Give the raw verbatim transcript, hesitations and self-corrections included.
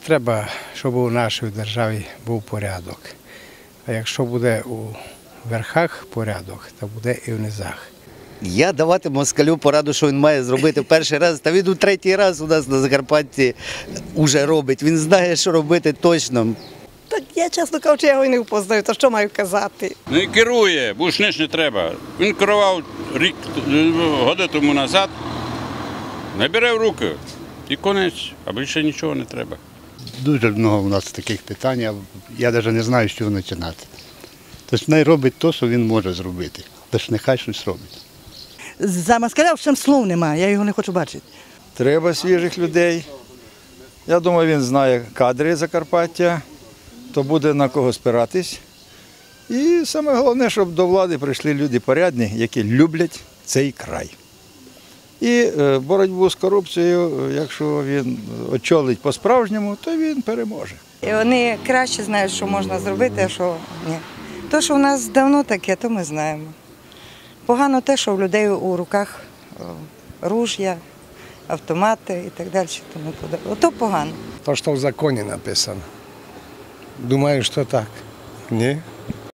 треба, щоб у нашій державі був порядок. А якщо буде у верхах порядок, то буде і в низах. Я давати москалю пораду, що він має зробити перший раз, та він у третій раз у нас на Закарпатті вже робить. Він знає, що робити точно. Так я, чесно кажучи, його і не впознаю, то що маю казати? Ну і керує, бушниш не треба. Він керував рік, годи тому назад, набере в руки і конець, а більше нічого не треба. Дуже багато у нас таких питань, я навіть не знаю, з чого починати. Тобто най робить те, що він може зробити, тож нехай щось робить. За москаля ще слов немає, я його не хочу бачити. Треба свіжих людей. Я думаю, він знає кадри Закарпаття, то буде на кого спиратись. І саме головне, щоб до влади прийшли люди порядні, які люблять цей край. І боротьбу з корупцією, якщо він очолить по-справжньому, то він переможе. І вони краще знають, що можна зробити, а що ні. То, що в нас давно таке, то ми знаємо. Погано те, що в людей у руках ружья, автомати і так далі. Тому ото погано. То, що в законі написано. Думаю, що так. Ні?